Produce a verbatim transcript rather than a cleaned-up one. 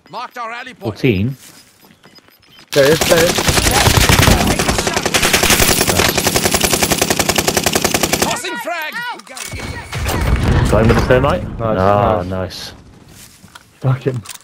Marked our rally point. fourteen. There it is, there it is. Tossing frag. Going with the thermite? Nice, Ah, nice. nice. Fucking.